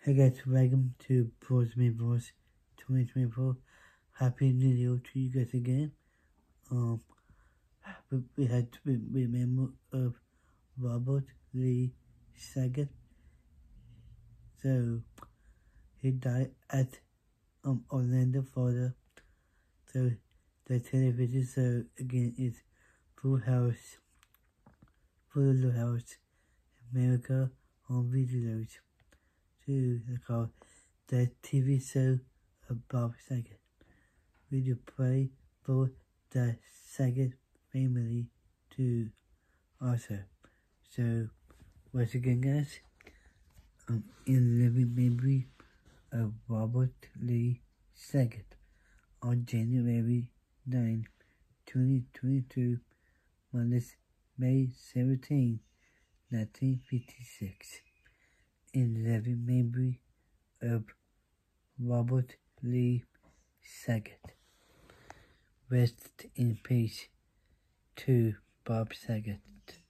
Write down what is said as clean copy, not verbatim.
Hey guys, welcome to Bros Me Bros 2024. Happy New Year to you guys again. We had to remember of Robert Lee Saget. So he died at Orlando, Florida. So the television show again is Full House, America on videos. To called the TV show of Bob Saget. We pray for the Saget family too also. So once again guys, in living memory of Robert Lee Saget on January 9, 2022, minus May 17, 1956. In living memory of Robert Lee Saget. Rest in peace to Bob Saget.